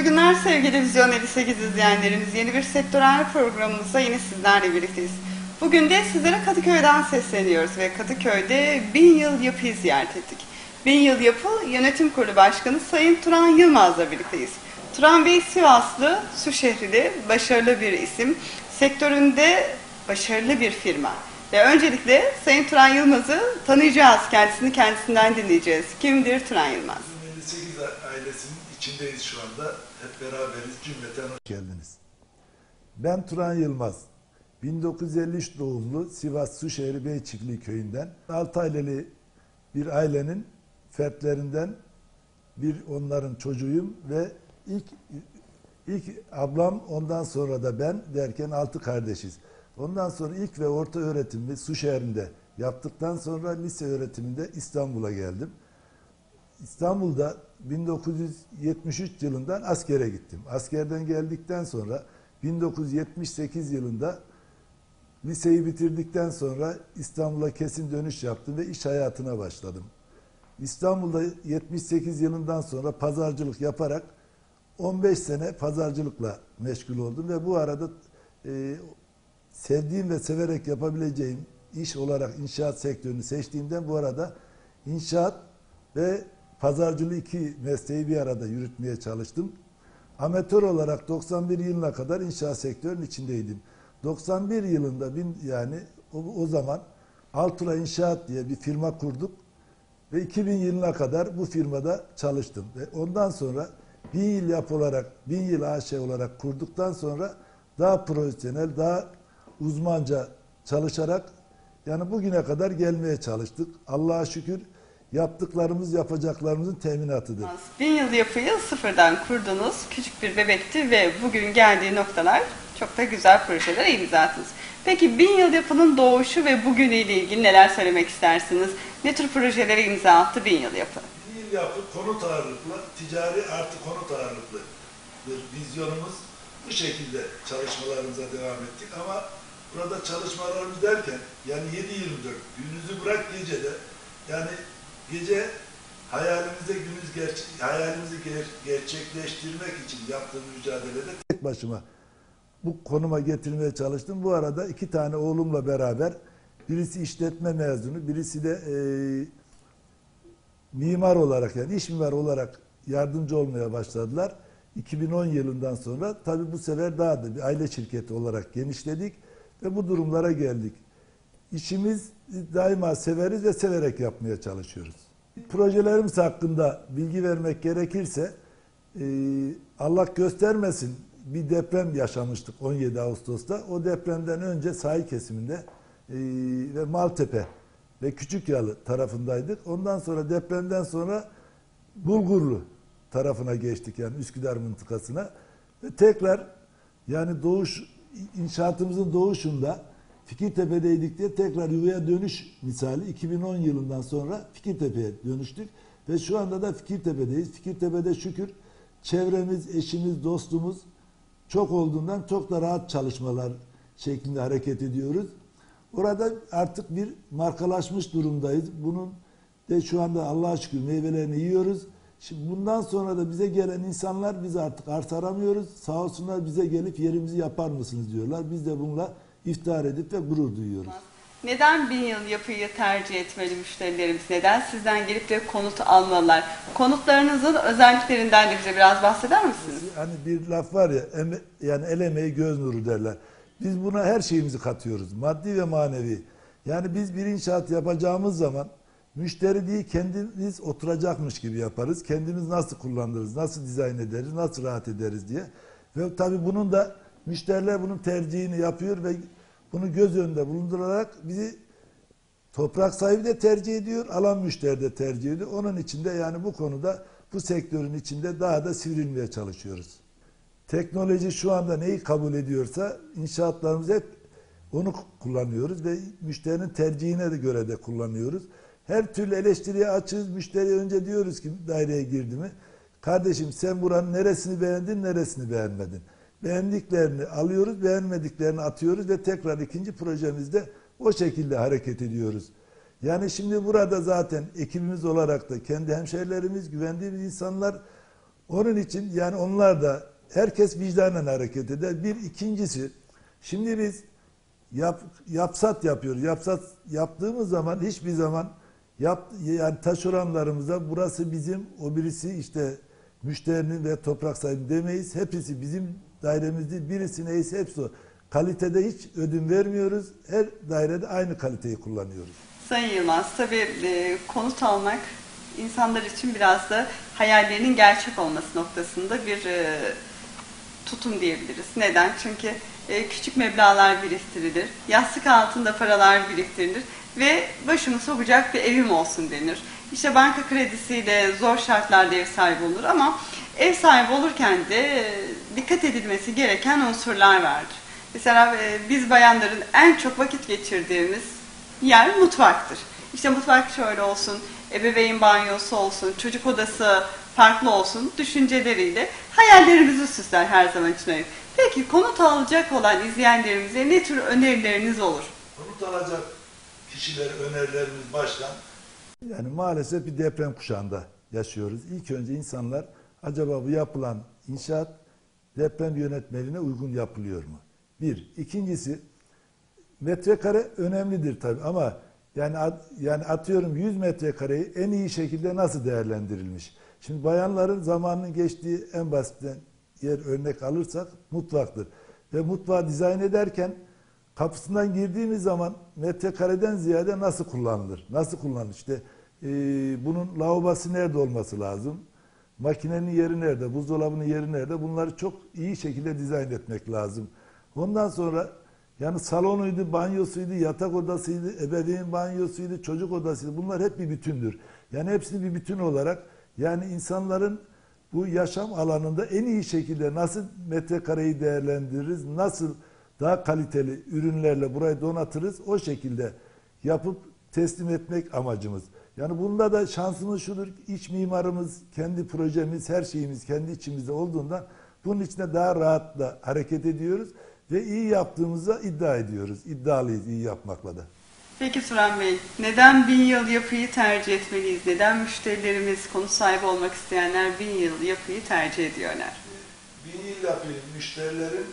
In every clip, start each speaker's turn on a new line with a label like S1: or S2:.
S1: Mutlu günler sevgili Vizyon 58 izleyenlerimiz. Yeni bir sektörel programımızda yine sizlerle birlikteyiz. Bugün de sizlere Kadıköy'den sesleniyoruz ve Kadıköy'de 1000 yıl yapıyı ziyaret ettik. 1000 yıl yapı yönetim kurulu başkanı Sayın Turan Yılmaz'la birlikteyiz. Turan Bey Sivaslı, Suşehirli, başarılı bir isim, sektöründe başarılı bir firma. Ve öncelikle Sayın Turan Yılmaz'ı tanıyacağız, kendisinden dinleyeceğiz. Kimdir Turan Yılmaz?
S2: 58 ailesinin içindeyiz şu anda. Hep beraberiz. Cümleten hoş geldiniz.
S3: Ben Turan Yılmaz. 1953 doğumlu Sivas Suşehir Beyçikli köyünden 6 aileli bir ailenin fertlerinden onların çocuğuyum ve ilk ablam, ondan sonra da ben derken 6 kardeşiz. Ondan sonra ilk ve orta öğretimi Suşehir'inde yaptıktan sonra lise öğretiminde İstanbul'a geldim. İstanbul'da 1973 yılından askere gittim. Askerden geldikten sonra 1978 yılında liseyi bitirdikten sonra İstanbul'a kesin dönüş yaptım ve iş hayatına başladım. İstanbul'da 78 yılından sonra pazarcılık yaparak 15 sene pazarcılıkla meşgul oldum ve bu arada sevdiğim ve severek yapabileceğim iş olarak inşaat sektörünü seçtiğimden bu arada inşaat ve pazarcılığı iki mesleği bir arada yürütmeye çalıştım. Amatör olarak 91 yılına kadar inşaat sektörünün içindeydim. 91 yılında o zaman Altura İnşaat diye bir firma kurduk ve 2000 yılına kadar bu firmada çalıştım. Ve ondan sonra 1000 yıl yapı olarak, 1000 yıl AŞ olarak kurduktan sonra daha profesyonel, daha uzmanca çalışarak bugüne kadar gelmeye çalıştık. Allah'a şükür yaptıklarımız yapacaklarımızın teminatıdır.
S1: 1000 yıl yapıyı sıfırdan kurdunuz. Küçük bir bebekti ve bugün geldiği noktalar çok da güzel projelere imza attınız. Peki 1000 yıl yapının doğuşu ve bugünüyle ilgili neler söylemek istersiniz? Ne tür projelere imza attı 1000 yıl yapı?
S2: 1000 yıl yapı konut ağırlıklı, ticari artı konut ağırlıklı bir vizyonumuz. Bu şekilde çalışmalarımıza devam ettik ama burada çalışmalarımız derken 7/24 gününüzü bırak gecede gece hayalimizi gerçekleştirmek için yaptığım mücadelede
S3: Tek başıma bu konuma getirmeye çalıştım. Bu arada 2 tane oğlumla beraber, birisi işletme mezunu, birisi de mimar olarak iş mimarı olarak yardımcı olmaya başladılar. 2010 yılından sonra tabii bu sefer daha da bir aile şirketi olarak genişledik ve bu durumlara geldik. İşimiz daima severiz ve severek yapmaya çalışıyoruz. Projelerimiz hakkında bilgi vermek gerekirse Allah göstermesin bir deprem yaşamıştık 17 Ağustos'ta. O depremden önce sahil kesiminde ve Maltepe ve Küçükyalı tarafındaydık. Ondan sonra depremden sonra Bulgurlu tarafına geçtik, Üsküdar mıntıkasına ve tekrar inşaatımızın doğuşunda Fikirtepe'deydik diye tekrar yuvaya dönüş misali 2010 yılından sonra Fikirtepe'ye dönüştük ve şu anda da Fikirtepe'deyiz. Fikirtepe'de şükür çevremiz, eşimiz, dostumuz çok olduğundan çok da rahat çalışmalar şeklinde hareket ediyoruz. Orada artık bir markalaşmış durumdayız. Bunun de şu anda Allah'a şükür meyvelerini yiyoruz. Şimdi bundan sonra da bize gelen insanlar, biz artık arsa aramıyoruz. Sağ olsunlar bize gelip yerimizi yapar mısınız diyorlar. Biz de bununla iftihar edip ve gurur duyuyoruz.
S1: Neden 1000 yıl yapıyı tercih etmeli müşterilerimiz? Neden sizden gelip de konut almalılar? Konutlarınızın özelliklerinden de bize biraz bahseder misiniz?
S3: Bir laf var ya, el emeği göz nuru derler. Biz buna her şeyimizi katıyoruz. Maddi ve manevi. Biz bir inşaat yapacağımız zaman müşteri değil, kendimiz oturacakmış gibi yaparız. Kendimiz nasıl kullanırız, nasıl dizayn ederiz, nasıl rahat ederiz diye. Ve tabii bunun da müşteriler bunun tercihini yapıyor ve bunu göz önünde bulundurarak bizi toprak sahibi de tercih ediyor, alan müşteri de tercih ediyor. Onun için de bu konuda bu sektörün içinde daha da sivrilmeye çalışıyoruz. Teknoloji şu anda neyi kabul ediyorsa inşaatlarımız hep onu kullanıyoruz ve müşterinin tercihine de göre de kullanıyoruz. Her türlü eleştiriye açığız. Müşteriye önce diyoruz ki daireye girdi mi? Kardeşim sen buranın neresini beğendin, neresini beğenmedin? Beğendiklerini alıyoruz, beğenmediklerini atıyoruz ve tekrar ikinci projemizde o şekilde hareket ediyoruz. Şimdi burada zaten ekibimiz olarak da kendi hemşehrilerimiz, güvendiğimiz insanlar Onun için yani onlar da herkes vicdanen hareket eder. Bir ikincisi, şimdi biz yapsat yapıyoruz. Yapsat yaptığımız zaman hiçbir zaman yani taşeronlarımıza burası bizim, o birisi işte müşterinin ve toprak sahibi demeyiz. Hepsi bizim dairemizde, birisi neyse hepsi o. Kalitede hiç ödün vermiyoruz. Her dairede aynı kaliteyi kullanıyoruz.
S1: Sayın Yılmaz, tabii konut almak insanlar için biraz da hayallerinin gerçek olması noktasında bir tutum diyebiliriz. Neden? Çünkü küçük meblağlar biriktirilir, yastık altında paralar biriktirilir ve başımı sokacak bir evim olsun denir. İşte banka kredisiyle zor şartlarda ev sahibi olur ama ev sahibi olurken de dikkat edilmesi gereken unsurlar vardır. Mesela biz bayanların en çok vakit geçirdiğimiz yer mutfaktır. İşte mutfak şöyle olsun, ebeveyn banyosu olsun, çocuk odası farklı olsun düşünceleriyle hayallerimizi süsler her zaman için öyle. Peki konut alacak olan izleyenlerimize ne tür önerileriniz olur?
S2: Konut alacak kişilere önerilerimiz baştan.
S3: Yani maalesef bir deprem kuşağında yaşıyoruz. İlk önce insanlar acaba bu yapılan inşaat deprem yönetmeliğine uygun yapılıyor mu? Bir. İkincisi, metrekare önemlidir tabii ama yani atıyorum 100 metrekareyi en iyi şekilde nasıl değerlendirilmiş? Şimdi bayanların zamanının geçtiği en basitten yer örnek alırsak mutfaktır. Ve mutfağı dizayn ederken kapısından girdiğimiz zaman metrekareden ziyade nasıl kullanılır? Nasıl kullanılır? İşte bunun lavabosu nerede olması lazım? Makinenin yeri nerede? Buzdolabının yeri nerede? Bunları çok iyi şekilde dizayn etmek lazım. Ondan sonra yani salonuydu, banyosuydu, yatak odasıydı, ebeveyn banyosuydu, çocuk odasıydı. Bunlar hep bir bütündür. Yani hepsini bir bütün olarak yani insanların bu yaşam alanında en iyi şekilde nasıl metrekareyi değerlendiririz, nasıl daha kaliteli ürünlerle burayı donatırız, o şekilde yapıp teslim etmek amacımız. Yani bunda da şansımız şudur, iç mimarımız, kendi projemiz, her şeyimiz kendi içimizde olduğundan bunun içinde daha rahatla hareket ediyoruz ve iyi yaptığımıza iddia ediyoruz. İddialıyız iyi yapmakla da.
S1: Peki Turan Bey, neden 1000 yıl yapıyı tercih etmeliyiz? Neden müşterilerimiz, konut sahibi olmak isteyenler 1000 yıl yapıyı tercih ediyorlar?
S2: 1000 yıl yapıyı müşterilerin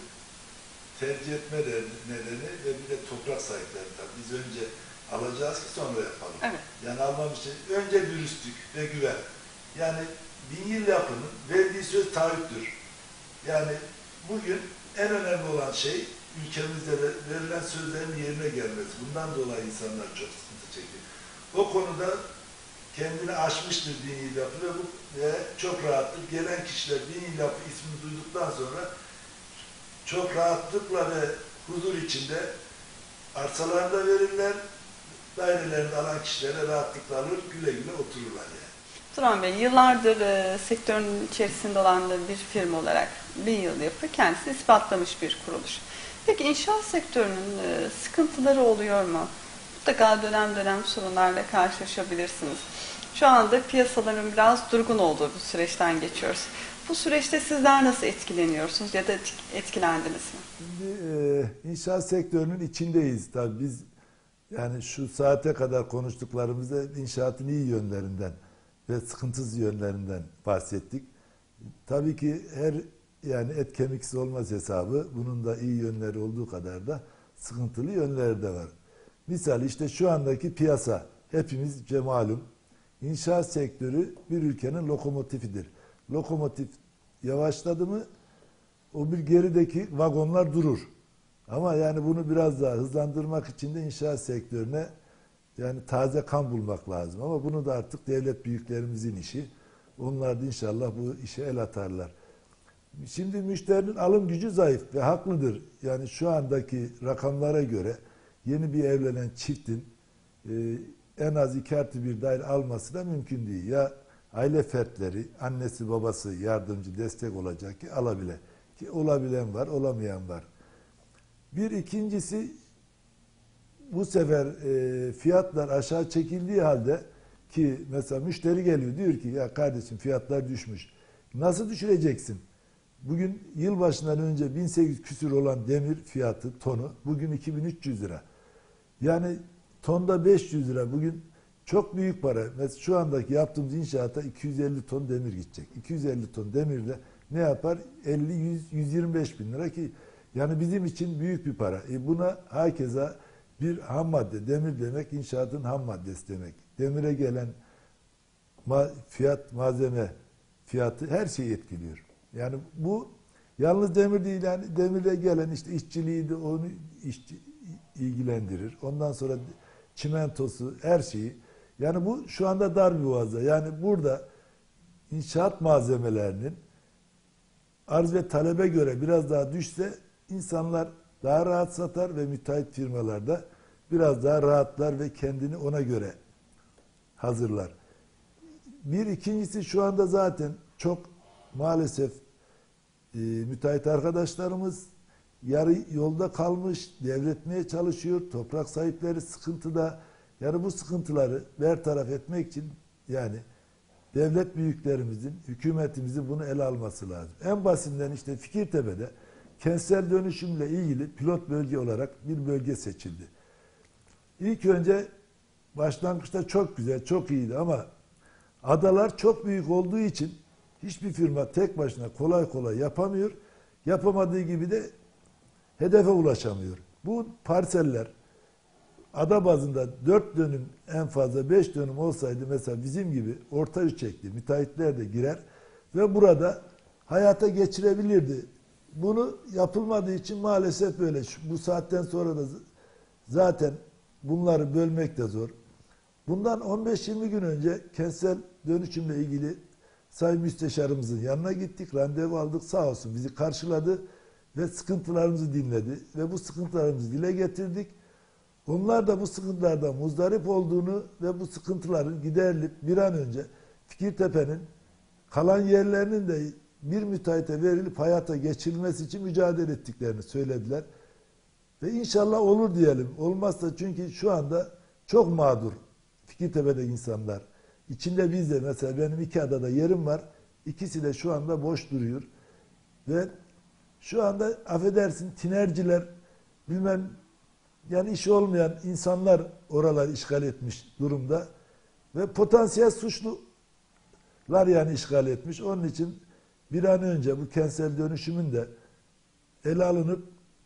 S2: tercih etme nedeni ve bir de toprak sahipleri tabii. Biz önce alacağız ki sonra yapalım.
S1: Evet.
S2: Yani almam için önce dürüstlük ve güven. Yani 1000 yıl yapının verdiği söz taahhüttür. Yani bugün en önemli olan şey ülkemizde verilen sözlerin yerine gelmesi. Bundan dolayı insanlar çok sıkıntı çekiyor. O konuda kendini aşmıştır 1000 yıl yapı ve çok rahattır. Gelen kişiler 1000 yıl yapı ismini duyduktan sonra çok rahatlıkla ve huzur içinde arsalarını da verirler, dairelerini alan kişilere rahatlıkla alır, güle güle otururlar yani.
S1: Turan Bey, yıllardır sektörün içerisinde olan bir firma olarak 1000 yıl yapı kendisi ispatlamış bir kuruluş. Peki inşaat sektörünün sıkıntıları oluyor mu? Mutlaka dönem dönem sorunlarla karşılaşabilirsiniz. Şu anda piyasaların biraz durgun olduğu bir süreçten geçiyoruz. Bu süreçte sizler nasıl etkileniyorsunuz ya da etkilendiniz mi?
S3: Şimdi inşaat sektörünün içindeyiz. Tabii biz yani şu saate kadar konuştuklarımızda inşaatın iyi yönlerinden ve sıkıntısız yönlerinden bahsettik. Tabii ki her yani et kemiksiz olmaz hesabı. Bunun da iyi yönleri olduğu kadar da sıkıntılı yönleri de var. Misal işte şu andaki piyasa hepimizce malum. İnşaat sektörü bir ülkenin lokomotifidir. Lokomotif yavaşladı mı o bir gerideki vagonlar durur. Ama yani bunu biraz daha hızlandırmak için de inşaat sektörüne yani taze kan bulmak lazım. Ama bunu da artık devlet büyüklerimizin işi. Onlar da inşallah bu işe el atarlar. Şimdi müşterinin alım gücü zayıf ve haklıdır. Yani şu andaki rakamlara göre yeni bir evlenen çiftin en az 2+1 daire alması da mümkün değil. Ya aile fertleri, annesi babası yardımcı destek olacak ki alabile. Ki olabilen var, olamayan var. Bir ikincisi bu sefer fiyatlar aşağı çekildiği halde ki mesela müşteri geliyor diyor ki ya kardeşim fiyatlar düşmüş. Nasıl düşüreceksin? Bugün yılbaşından önce 1800 küsür olan demir fiyatı tonu bugün 2300 lira. Yani tonda 500 lira. Bugün Çok büyük para. Mesela şu andaki yaptığımız inşaata 250 ton demir gidecek. 250 ton demirle ne yapar? 50, 100, 125 bin lira ki yani bizim için büyük bir para. Buna hakeza bir ham madde, demir demek inşaatın ham maddesi demek. Demire gelen fiyat, malzeme fiyatı her şeyi etkiliyor. Yani bu yalnız demir değil, yani demirle gelen işte işçiliği de onu ilgilendirir. Ondan sonra çimentosu, her şeyi. Yani bu şu anda dar bir boğazda. Yani burada inşaat malzemelerinin arz ve talebe göre biraz daha düşse insanlar daha rahat satar ve müteahhit firmalar da biraz daha rahatlar ve kendini ona göre hazırlar. Bir ikincisi şu anda zaten çok maalesef müteahhit arkadaşlarımız yarı yolda kalmış, devretmeye çalışıyor. Toprak sahipleri sıkıntıda. Yani bu sıkıntıları bertaraf etmek için yani devlet büyüklerimizin, hükümetimizin bunu ele alması lazım. En basitinden işte Fikirtepe'de kentsel dönüşümle ilgili pilot bölge olarak bir bölge seçildi. İlk önce başlangıçta çok güzel, çok iyiydi ama adalar çok büyük olduğu için hiçbir firma tek başına kolay kolay yapamıyor. Yapamadığı gibi de hedefe ulaşamıyor. Bu parseller ada bazında 4 dönüm en fazla 5 dönüm olsaydı mesela bizim gibi orta ölçekli müteahhitler de girer ve burada hayata geçirebilirdi. Bunu yapılmadığı için maalesef böyle. Bu saatten sonra da zaten bunları bölmek de zor. Bundan 15-20 gün önce kentsel dönüşümle ilgili Sayın Müsteşarımızın yanına gittik, randevu aldık, sağ olsun bizi karşıladı ve sıkıntılarımızı dinledi ve bu sıkıntılarımızı dile getirdik. Onlar da bu sıkıntılardan muzdarip olduğunu ve bu sıkıntıların giderilip bir an önce Fikirtepe'nin kalan yerlerinin de bir müteahhite verilip hayata geçirilmesi için mücadele ettiklerini söylediler. Ve inşallah olur diyelim. Olmazsa çünkü şu anda çok mağdur Fikirtepe'de insanlar. İçinde biz de mesela benim 2 adada yerim var. İkisi de şu anda boş duruyor. Ve şu anda affedersin tinerciler bilmem yani işi olmayan insanlar oraları işgal etmiş durumda. Ve potansiyel suçlular yani işgal etmiş. Onun için bir an önce bu kentsel dönüşümün de ele alınıp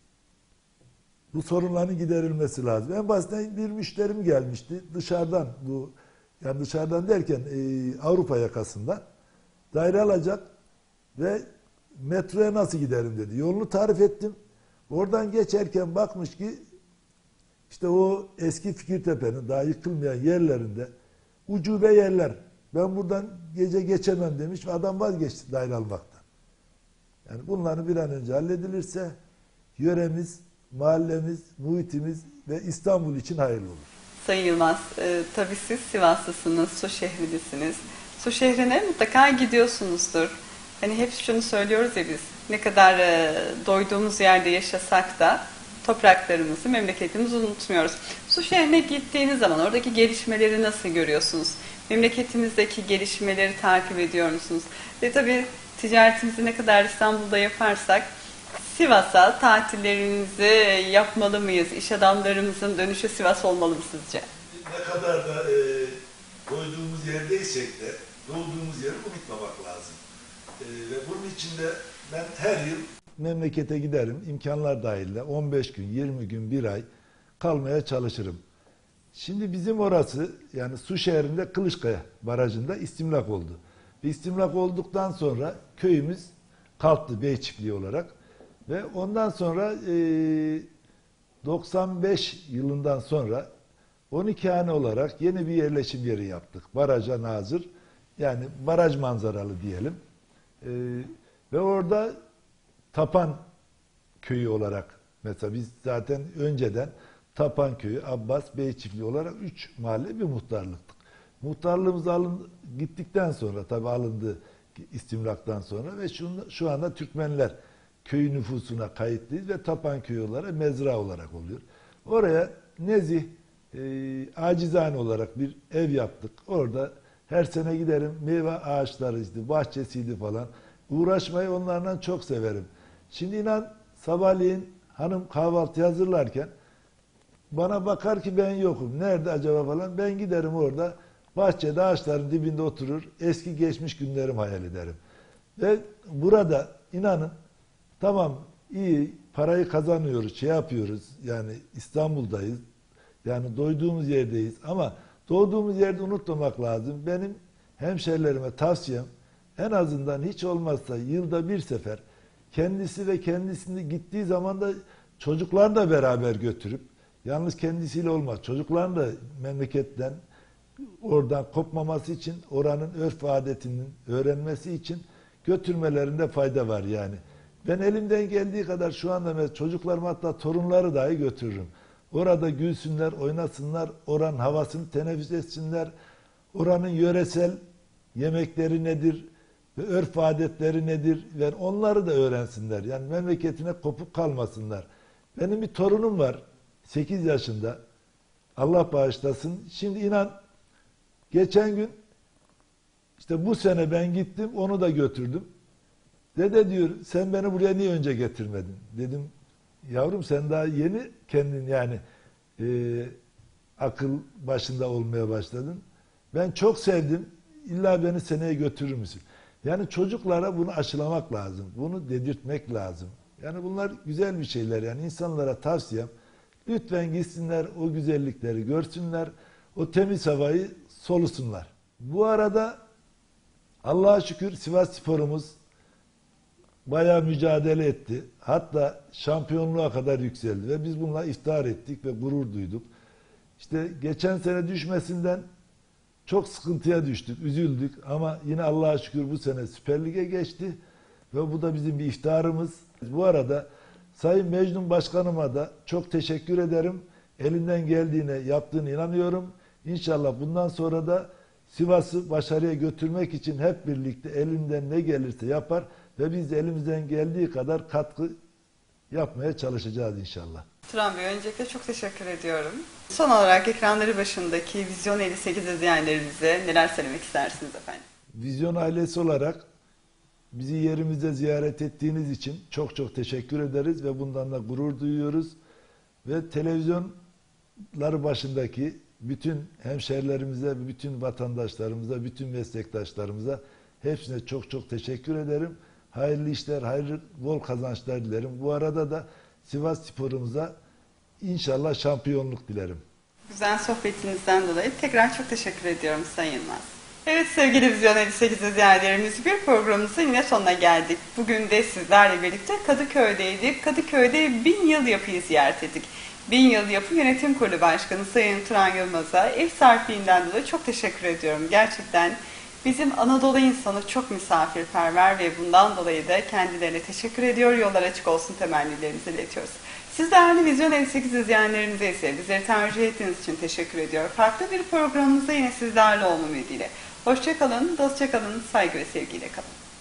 S3: bu sorunların giderilmesi lazım. En basitinden bir müşterim gelmişti. Dışarıdan bu yani dışarıdan derken Avrupa yakasından daire alacak ve metroya nasıl giderim dedi. Yolunu tarif ettim. Oradan geçerken bakmış ki işte o eski Fikirtepe'nin daha yıkılmayan yerlerinde ucube yerler. Ben buradan gece geçemem demiş ve adam vazgeçti daire almaktan. Yani bunların bir an önce halledilirse yöremiz, mahallemiz, muhitimiz ve İstanbul için hayırlı olur.
S1: Sayın Yılmaz, tabii siz Sivaslısınız, Su şehrilisiniz. Su şehrine mutlaka gidiyorsunuzdur. Hani hep şunu söylüyoruz ya biz, ne kadar doyduğumuz yerde yaşasak da topraklarımızı, memleketimizi unutmuyoruz. Su şehrine gittiğiniz zaman oradaki gelişmeleri nasıl görüyorsunuz? Memleketimizdeki gelişmeleri takip ediyor musunuz? Ve tabii ticaretimizi ne kadar İstanbul'da yaparsak Sivas'a tatillerimizi yapmalı mıyız? İş adamlarımızın dönüşü Sivas olmalı mı sizce?
S2: Ne kadar da koyduğumuz yerdeysek de doğduğumuz yeri unutmamak lazım. Ve bunun için de ben her yıl
S3: Memlekete giderim, imkanlar dahilinde 15 gün, 20 gün, 1 ay kalmaya çalışırım. Şimdi bizim orası yani Su şehrinde Kılıçkaya Barajı'nda istimlak oldu. İstimlak olduktan sonra köyümüz kalktı Bey Çiftliği olarak. Ve ondan sonra 95 yılından sonra 12 hane olarak yeni bir yerleşim yeri yaptık. Baraja nazır yani baraj manzaralı diyelim. Ve orada Tapan köyü olarak mesela biz zaten önceden Tapan köyü, Abbas, Bey Çiftliği olarak 3 mahalle bir muhtarlıktık. Muhtarlığımız gittikten sonra tabi alındı istimlaktan sonra ve şu anda Türkmenler köy nüfusuna kayıtlıyız ve Tapan köyü olarak mezra olarak oluyor. Oraya nezih, acizane olarak bir ev yaptık. Orada her sene giderim meyve ağaçlarıydı, bahçesiydi falan. Uğraşmayı onlardan çok severim. Şimdi inan sabahleyin hanım kahvaltı hazırlarken bana bakar ki ben yokum. Nerede acaba falan. Ben giderim orada. Bahçede ağaçların dibinde oturur. Eski geçmiş günlerimi hayal ederim. Ve burada inanın tamam iyi parayı kazanıyoruz, şey yapıyoruz. Yani İstanbul'dayız. Yani doyduğumuz yerdeyiz ama doğduğumuz yerde unutmamak lazım. Benim hemşerilerime tavsiyem en azından hiç olmazsa yılda bir sefer kendisi ve kendisini gittiği zaman da çocuklar da beraber götürüp yalnız kendisiyle olmaz. Çocukların da memleketten oradan kopmaması için oranın örf ve adetinin öğrenmesi için götürmelerinde fayda var yani. Ben elimden geldiği kadar şu anda mesela çocuklarım hatta torunları dahi götürürüm. Orada gülsünler, oynasınlar, oranın havasını teneffüs etsinler. Oranın yöresel yemekleri nedir ve örf adetleri nedir ve onları da öğrensinler. Yani memleketine kopuk kalmasınlar. Benim bir torunum var 8 yaşında. Allah bağışlasın. Şimdi inan geçen gün işte bu sene ben gittim onu da götürdüm. Dede diyor sen beni buraya niye önce getirmedin? Dedim yavrum sen daha yeni kendin yani akıl başında olmaya başladın. Ben çok sevdim. İlla beni seneye götürür müsün? Yani çocuklara bunu aşılamak lazım. Bunu dedirtmek lazım. Yani bunlar güzel bir şeyler. Yani insanlara tavsiyem lütfen gitsinler o güzellikleri görsünler. O temiz havayı solusunlar. Bu arada Allah'a şükür Sivasspor'umuz bayağı mücadele etti. Hatta şampiyonluğa kadar yükseldi ve biz bununla iftihar ettik ve gurur duyduk. İşte geçen sene düşmesinden çok sıkıntıya düştük, üzüldük ama yine Allah'a şükür bu sene Süper Lig'e geçti ve bu da bizim bir iftiharımız. Bu arada Sayın Mecnun Başkanıma da çok teşekkür ederim. Elinden geldiğine yaptığını inanıyorum. İnşallah bundan sonra da Sivas'ı başarıya götürmek için hep birlikte elinden ne gelirse yapar ve biz de elimizden geldiği kadar katkı yapmaya çalışacağız inşallah.
S1: Turan Bey öncelikle çok teşekkür ediyorum. Son olarak ekranları başındaki Vizyon 58 izleyenlerimize neler söylemek istersiniz efendim?
S3: Vizyon ailesi olarak bizi yerimizde ziyaret ettiğiniz için çok çok teşekkür ederiz ve bundan da gurur duyuyoruz. Ve televizyonları başındaki bütün hemşerilerimize, bütün vatandaşlarımıza, bütün meslektaşlarımıza hepsine çok çok teşekkür ederim. Hayırlı işler, hayırlı bol kazançlar dilerim. Bu arada da Sivasspor'umuza inşallah şampiyonluk dilerim.
S1: Güzel sohbetinizden dolayı tekrar çok teşekkür ediyorum Sayın Yılmaz. Evet sevgili Vizyon 58 izleyenlerimiz bir programımızın yine sonuna geldik. Bugün de sizlerle birlikte Kadıköy'deydik. Kadıköy'de 1000 yıl yapıyı ziyaret ettik. 1000 yıl yapı yönetim kurulu başkanı Sayın Turan Yılmaz'a ev sahipliğinden dolayı çok teşekkür ediyorum. Gerçekten bizim Anadolu insanı çok misafirperver ve bundan dolayı da kendilerine teşekkür ediyor. Yollar açık olsun temennilerimizi iletiyoruz. Siz değerli Vizyon 58 izleyenlerimize ise bizleri tercih ettiğiniz için teşekkür ediyor. Farklı bir programımızda yine sizlerle olma ümidiyle. Hoşça kalın, dostça kalın, saygı ve sevgiyle kalın.